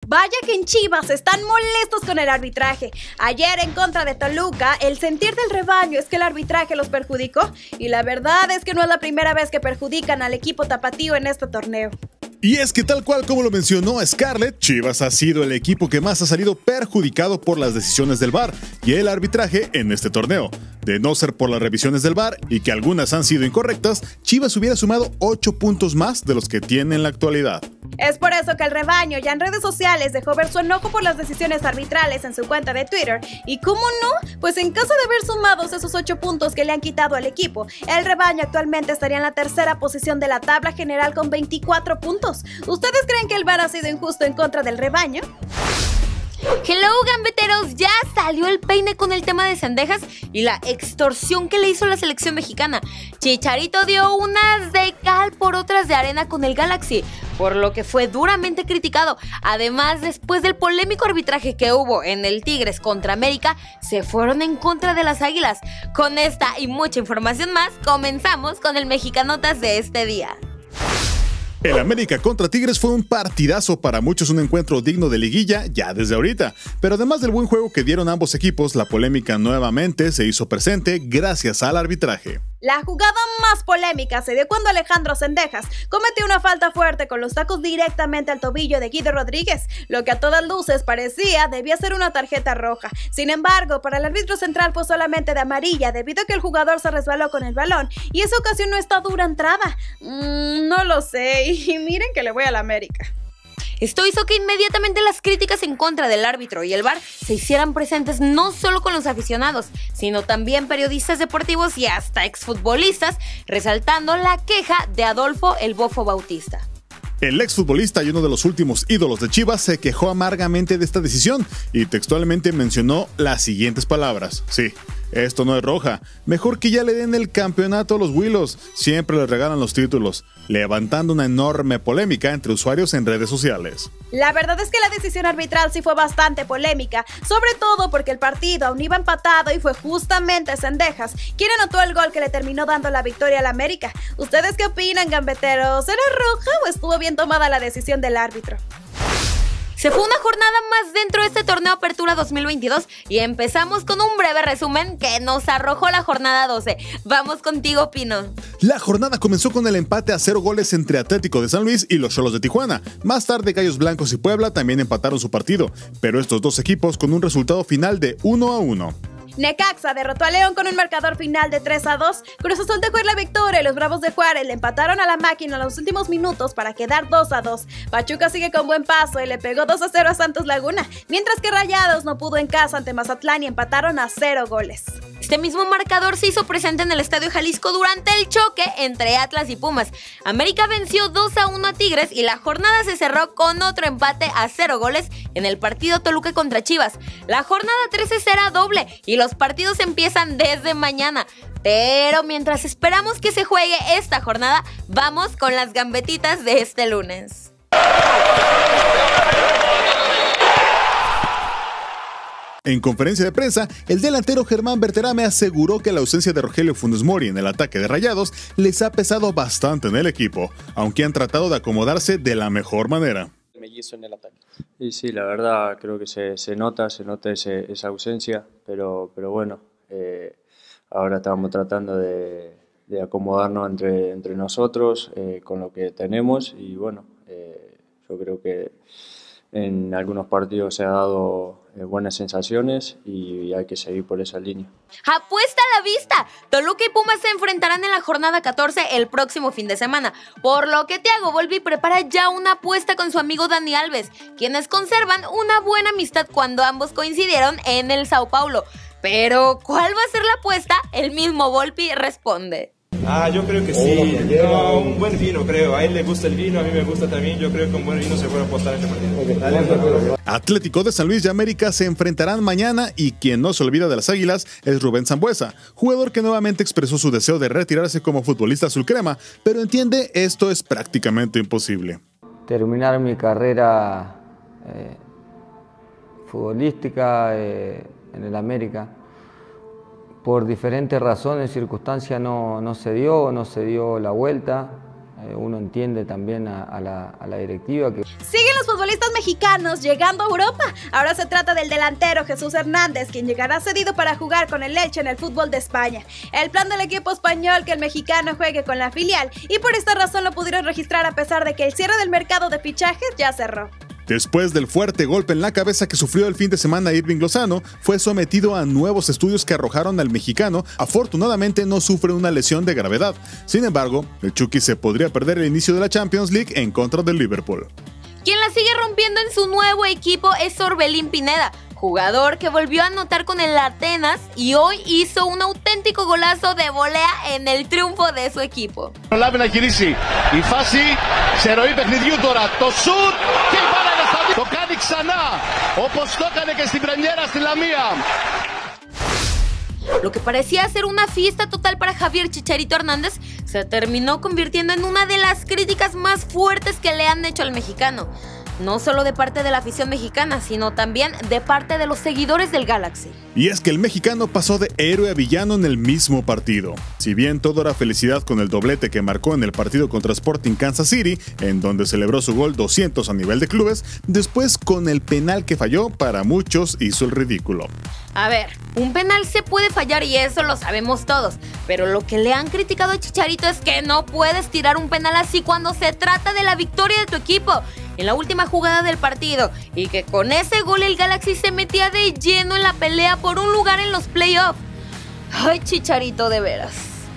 Vaya que en Chivas están molestos con el arbitraje. Ayer en contra de Toluca, el sentir del rebaño es que el arbitraje los perjudicó. Y la verdad es que no es la primera vez que perjudican al equipo tapatío en este torneo. Y es que tal cual como lo mencionó Scarlett, Chivas ha sido el equipo que más ha salido perjudicado por las decisiones del VAR y el arbitraje en este torneo. De no ser por las revisiones del VAR y que algunas han sido incorrectas, Chivas hubiera sumado 8 puntos más de los que tiene en la actualidad. Es por eso que el rebaño ya en redes sociales dejó ver su enojo por las decisiones arbitrales en su cuenta de Twitter. ¿Y cómo no? Pues en caso de haber sumados esos 8 puntos que le han quitado al equipo, el rebaño actualmente estaría en la tercera posición de la tabla general con 24 puntos. ¿Ustedes creen que el VAR ha sido injusto en contra del rebaño? Hello, gambeteros, ya salió el peine con el tema de Cendejas y la extorsión que le hizo la selección mexicana. Chicharito dio unas de cal por otras de arena con el Galaxy, por lo que fue duramente criticado. Además, después del polémico arbitraje que hubo en el Tigres contra América, se fueron en contra de las Águilas. Con esta y mucha información más, comenzamos con el Mexicanotas de este día. El América contra Tigres fue un partidazo, para muchos un encuentro digno de liguilla ya desde ahorita, pero además del buen juego que dieron ambos equipos, la polémica nuevamente se hizo presente gracias al arbitraje. La jugada más polémica se dio cuando Alejandro Cendejas cometió una falta fuerte con los tacos directamente al tobillo de Guido Rodríguez, lo que a todas luces parecía debía ser una tarjeta roja. Sin embargo, para el árbitro central fue solamente de amarilla debido a que el jugador se resbaló con el balón y eso ocasionó esta dura entrada. No lo sé, y miren que le voy a la América. Esto hizo que inmediatamente las críticas en contra del árbitro y el VAR se hicieran presentes no solo con los aficionados, sino también periodistas deportivos y hasta exfutbolistas, resaltando la queja de Adolfo El Bofo Bautista. El exfutbolista y uno de los últimos ídolos de Chivas se quejó amargamente de esta decisión y textualmente mencionó las siguientes palabras. Sí, esto no es roja. Mejor que ya le den el campeonato a los Willos. Siempre les regalan los títulos, levantando una enorme polémica entre usuarios en redes sociales. La verdad es que la decisión arbitral sí fue bastante polémica, sobre todo porque el partido aún iba empatado y fue justamente Cendejas quien anotó el gol que le terminó dando la victoria al América. ¿Ustedes qué opinan, gambeteros? ¿Era roja o estuvo bien tomada la decisión del árbitro? Se fue una jornada más dentro de este torneo Apertura 2022 y empezamos con un breve resumen que nos arrojó la jornada 12. Vamos contigo, Pino. La jornada comenzó con el empate a 0 goles entre Atlético de San Luis y los Xolos de Tijuana. Más tarde, Gallos Blancos y Puebla también empataron su partido, pero estos dos equipos con un resultado final de 1-1. Necaxa derrotó a León con un marcador final de 3-2. Cruz Azul dejó ir la victoria y los Bravos de Juárez le empataron a la máquina en los últimos minutos para quedar 2-2. Pachuca sigue con buen paso y le pegó 2-0 a Santos Laguna, mientras que Rayados no pudo en casa ante Mazatlán y empataron a 0 goles. Este mismo marcador se hizo presente en el Estadio Jalisco durante el choque entre Atlas y Pumas. América venció 2-1 a Tigres y la jornada se cerró con otro empate a 0 goles en el partido Toluca contra Chivas. La jornada 13 será doble y los partidos empiezan desde mañana. Pero mientras esperamos que se juegue esta jornada, vamos con las gambetitas de este lunes. En conferencia de prensa, el delantero Germán Berterame aseguró que la ausencia de Rogelio Funes Mori en el ataque de Rayados les ha pesado bastante en el equipo, aunque han tratado de acomodarse de la mejor manera. Mellizo en el ataque. Y sí, la verdad creo que se nota esa ausencia, pero bueno, ahora estamos tratando de acomodarnos entre nosotros con lo que tenemos y bueno, yo creo que en algunos partidos se ha dado buenas sensaciones y hay que seguir por esa línea. ¡Apuesta a la vista! Toluca y Pumas se enfrentarán en la jornada 14 el próximo fin de semana, por lo que Thiago Volpi prepara ya una apuesta con su amigo Dani Alves, quienes conservan una buena amistad cuando ambos coincidieron en el Sao Paulo. Pero, ¿cuál va a ser la apuesta? El mismo Volpi responde. Yo creo que sí, un buen vino creo, a él le gusta el vino, a mí me gusta también, yo creo que un buen vino se puede apostar en este partido. Atlético de San Luis y América se enfrentarán mañana y quien no se olvida de las Águilas es Rubén Sambueza, jugador que nuevamente expresó su deseo de retirarse como futbolista azulcrema, pero entiende esto es prácticamente imposible. Terminar mi carrera futbolística en el América. Por diferentes razones, circunstancias no se dio la vuelta. Uno entiende también a la directiva que... Siguen los futbolistas mexicanos llegando a Europa. Ahora se trata del delantero Jesús Hernández, quien llegará cedido para jugar con el Elche en el fútbol de España. El plan del equipo español que el mexicano juegue con la filial, y por esta razón lo pudieron registrar a pesar de que el cierre del mercado de fichajes ya cerró. Después del fuerte golpe en la cabeza que sufrió el fin de semana Irving Lozano, fue sometido a nuevos estudios que arrojaron al mexicano. Afortunadamente no sufre una lesión de gravedad. Sin embargo, el Chucky se podría perder el inicio de la Champions League en contra del Liverpool. Quien la sigue rompiendo en su nuevo equipo es Orbelín Pineda, jugador que volvió a anotar con el Atenas y hoy hizo un auténtico golazo de volea en el triunfo de su equipo. Το κάνει ξανά, όπως το έκανε και στην πρεμιέρα στη Λαμία. Lo que parecía ser una fiesta total para Javier Chicharito Hernández se terminó convirtiendo en una de las críticas más fuertes que le han hecho al mexicano. No solo de parte de la afición mexicana, sino también de parte de los seguidores del Galaxy. Y es que el mexicano pasó de héroe a villano en el mismo partido. Si bien todo era felicidad con el doblete que marcó en el partido contra Sporting Kansas City, en donde celebró su gol 200 a nivel de clubes, después con el penal que falló, para muchos hizo el ridículo. A ver, un penal se puede fallar y eso lo sabemos todos, pero lo que le han criticado a Chicharito es que no puedes tirar un penal así cuando se trata de la victoria de tu equipo en la última jugada del partido, y que con ese gol el Galaxy se metía de lleno en la pelea por un lugar en los playoffs. Ay, Chicharito, de veras.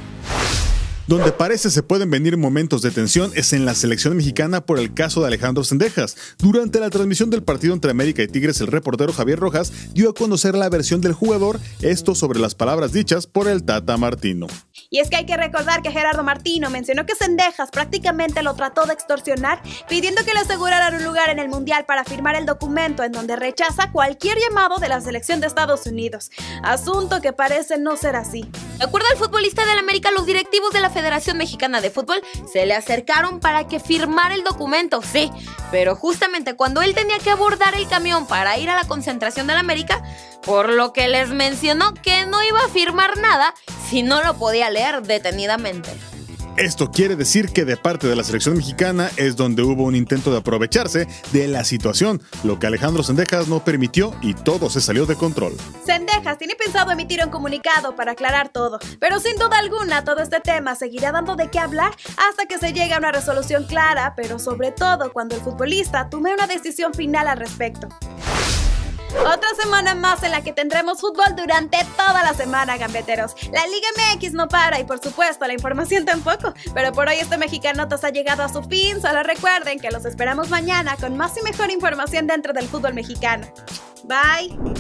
Donde parece se pueden venir momentos de tensión es en la selección mexicana por el caso de Alejandro Zendejas. Durante la transmisión del partido entre América y Tigres, el reportero Javier Rojas dio a conocer la versión del jugador, esto sobre las palabras dichas por el Tata Martino. Y es que hay que recordar que Gerardo Martino mencionó que Zendejas prácticamente lo trató de extorsionar, pidiendo que le aseguraran un lugar en el Mundial para firmar el documento en donde rechaza cualquier llamado de la selección de Estados Unidos. Asunto que parece no ser así. De acuerdo al futbolista del América, los directivos de la Federación Mexicana de Fútbol se le acercaron para que firmara el documento, sí, pero justamente cuando él tenía que abordar el camión para ir a la concentración del América, por lo que les mencionó que no iba a firmar nada si no lo podía leer detenidamente. Esto quiere decir que de parte de la selección mexicana es donde hubo un intento de aprovecharse de la situación, lo que Alejandro Zendejas no permitió y todo se salió de control. Zendejas tiene pensado emitir un comunicado para aclarar todo, pero sin duda alguna todo este tema seguirá dando de qué hablar hasta que se llegue a una resolución clara, pero sobre todo cuando el futbolista tome una decisión final al respecto. Otra semana más en la que tendremos fútbol durante toda la semana, gambeteros. La Liga MX no para y por supuesto la información tampoco. Pero por hoy este Mexicanotas ha llegado a su fin. Solo recuerden que los esperamos mañana con más y mejor información dentro del fútbol mexicano. Bye.